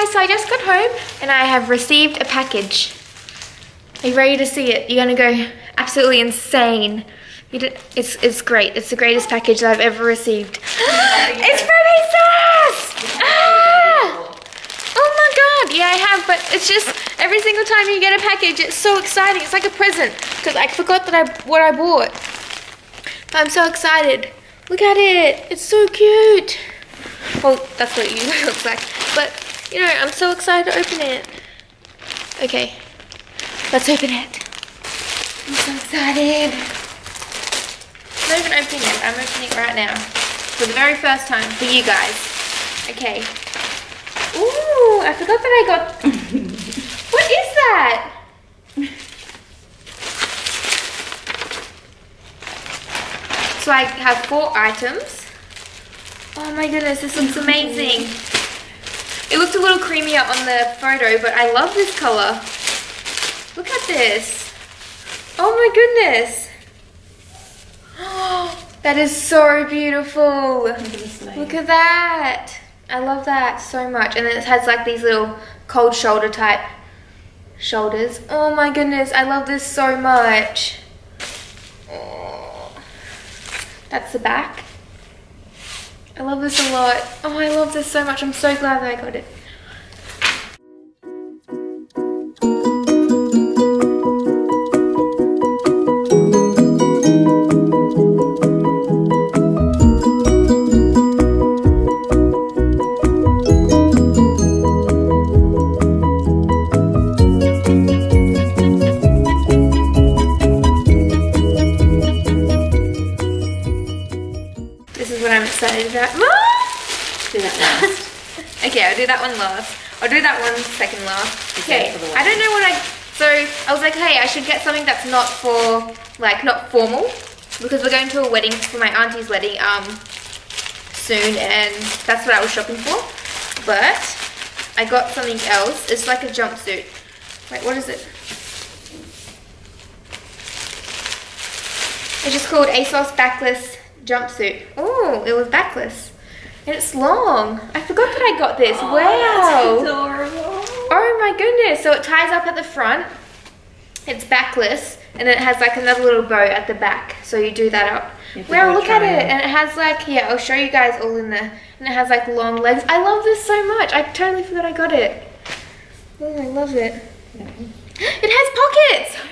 guys, so I just got home and I have received a package. Are you ready to see it? You're gonna go absolutely insane. It's great. It's the greatest package that I've ever received. It's from ASOS! Ah! Oh my god, yeah I have, but it's just every single time you get a package, it's so exciting. It's like a present because I forgot that what I bought. I'm so excited. Look at it. It's so cute. Well, that's what it usually looks like. But, you know, I'm so excited to open it. Okay, let's open it. I'm so excited. I'm not even opening it. I'm opening it right now. For the very first time for you guys. Okay. Ooh, I forgot that I got... What is that? So I have 4 items. Oh my goodness, this looks amazing. It looked a little creamier on the photo, but I love this color. Look at this. Oh my goodness. That is so beautiful. Look at that. I love that so much. And then it has like these little cold shoulder type shoulders. Oh my goodness, I love this so much. Oh. That's the back. I love this a lot. Oh, I love this so much. I'm so glad that I got it. I'm excited about. Do that last. Okay, I'll do that one last. I'll do that one second last. Okay, I don't know what so I was like, hey, I should get something that's not for, like, not formal, because we're going to a wedding, for my auntie's wedding, soon, and that's what I was shopping for. But I got something else. It's like a jumpsuit. Wait, what is it? It's just called ASOS Backless Jumpsuit. Oh, it was backless. And it's long. I forgot that I got this. Oh, wow. That's adorable. Oh my goodness. So it ties up at the front. It's backless. And then it has like another little bow at the back. So you do that up. Wow, look at it. And it has like, yeah, I'll show you guys all in there. And it has like long legs. I love this so much. I totally forgot I got it. Oh, I love it. Yeah. It has pockets.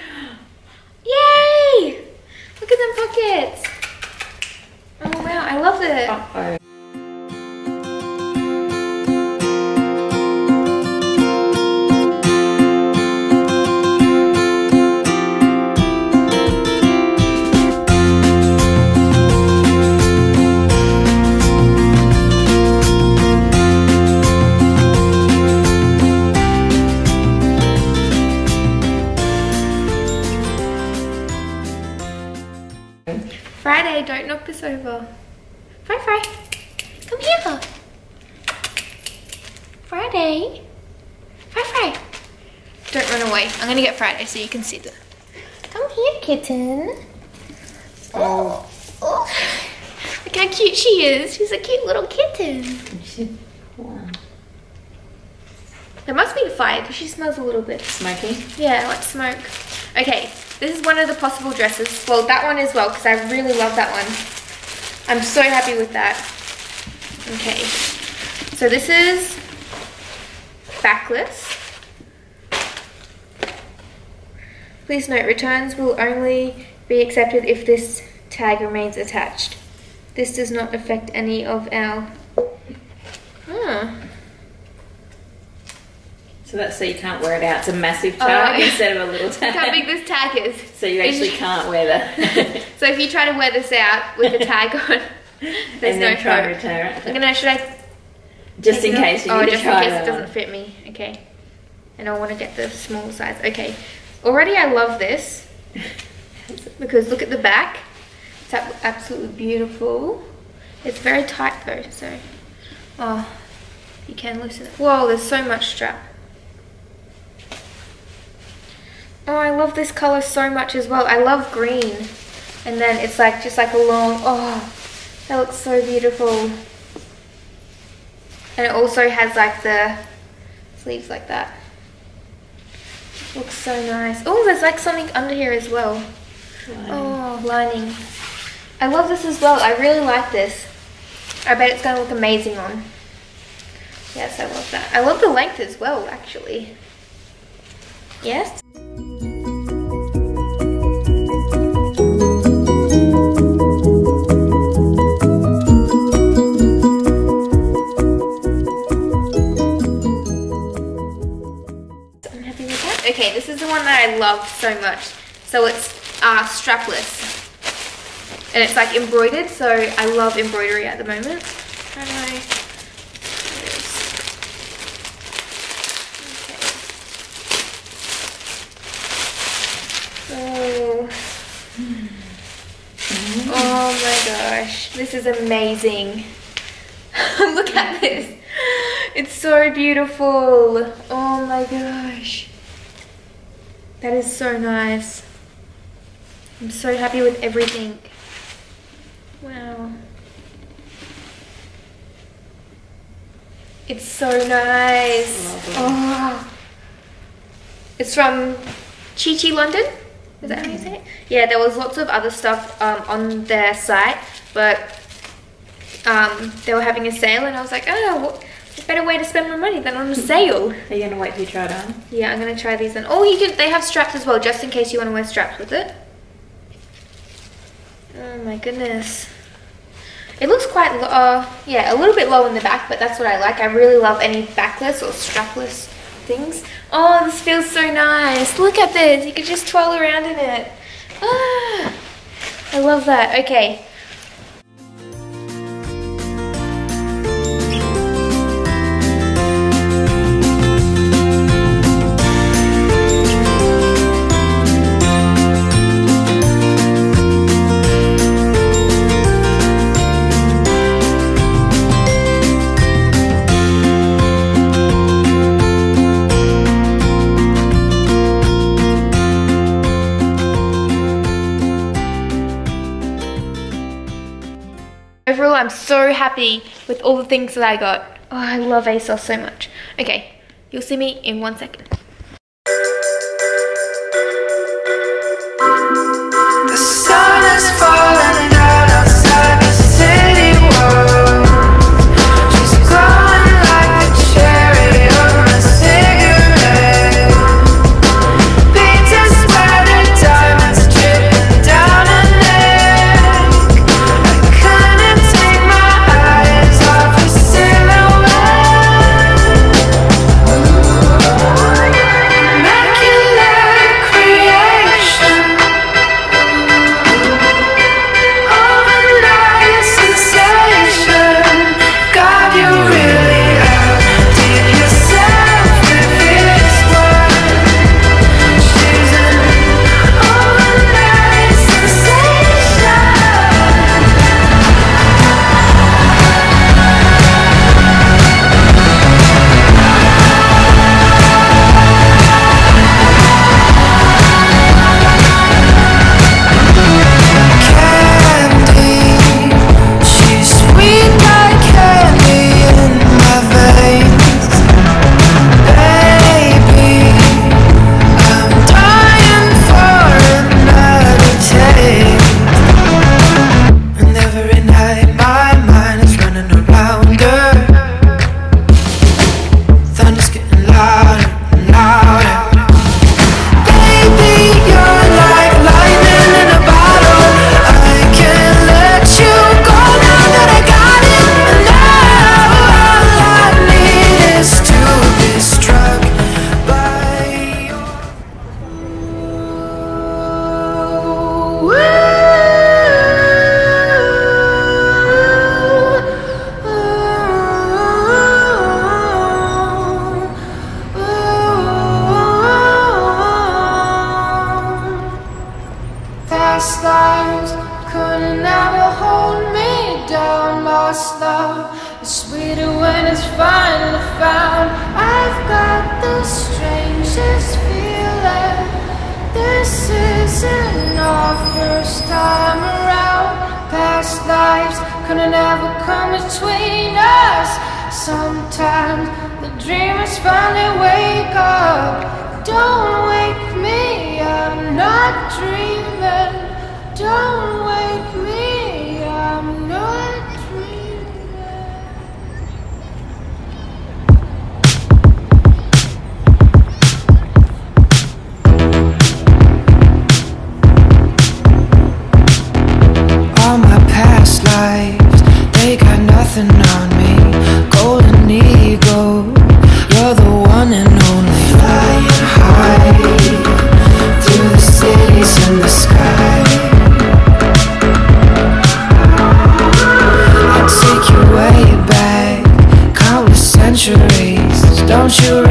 Yay. Look at them pockets. Oh wow, I love it. Uh-oh. Friday, don't knock this over. Fry, come here. Friday. Fry. Don't run away. I'm gonna get Friday so you can see them. Come here, kitten. Oh. Look how cute she is. She's a cute little kitten. Wow. There must be a fire because she smells a little bit smoky. Yeah, like smoke. Okay, this is one of the possible dresses. Well, that one as well because I really love that one. I'm so happy with that. Okay, so this is backless. Please note, returns will only be accepted if this tag remains attached. This does not affect any of our... So that's so you can't wear it out. It's a massive tag instead of a little tag. Look how big this tag is. So you actually can't wear that. So if you try to wear this out with the tag on, there's and no then try hope. to return it. I'm gonna, should I? Just in case you need to try just in case it doesn't fit me. Okay. And I want to get the small size. Okay. Already I love this. Because look at the back. It's absolutely beautiful. It's very tight though, so. Oh, you can loosen it. Whoa, there's so much strap. Oh, I love this color so much as well. I love green. And then it's like, just like a long, oh, that looks so beautiful. And it also has like the Sleeves like that. Looks so nice. Oh, there's like something under here as well. Lining. Oh, lining. I love this as well. I really like this. I bet it's gonna look amazing on. Yes, I love that. I love the length as well, actually. Yes? Okay, this is the one that I love so much. So it's strapless. And it's like embroidered, so I love embroidery at the moment. I don't know. Okay. Oh. Oh my gosh. This is amazing. Look at this. It's so beautiful. Oh my gosh. That is so nice. I'm so happy with everything. Wow. It's so nice. Oh. It's from Chi London. Is that how you say it? Yeah, there was lots of other stuff on their site, but they were having a sale and I was like, oh, what a better way to spend my money than on a sale. Are you gonna wait till you try it on? Yeah, I'm gonna try these on. Oh, they have straps as well, just in case you want to wear straps with it. Oh my goodness. It looks quite, yeah, a little bit low in the back, but that's what I like. I really love any backless or strapless things. Oh, this feels so nice. Look at this. You could just twirl around in it. Ah, I love that. Okay. Overall, I'm so happy with all the things that I got. Oh, I love ASOS so much. Okay, you'll see me in 1 second. The sun is falling down outside the city wall. She's glowing like the cherry on a cigarette. Painted splattered diamonds dripping down her neck. I couldn't take my eyes off her silhouette. Immaculate creation. Overnight sensation. God, you really outdid yourself with this one. She's an overnight sensation. Candy, she's sweet like candy in my veins. Baby, I'm dying for another taste. And every night my mind is running around her. Thunder's getting louder and louder. Baby, you're like lightning in a bottle. I can't let you go now that I got it. And now all I need is to be struck by your past lives couldn't ever hold me down. Lost love is sweeter when it's finally found. I've got the strangest feeling. This isn't our first time around. Past lives couldn't ever come between us. Sometimes the dreamers finally wake up. Don't wake me, I'm not dreaming. Don't wake me, I'm not dreaming. All my past lives, they got nothing on me. Golden eagle, you're the one and only. Flying high through the cities and the sky. I'll take you way back, countless centuries. Don't you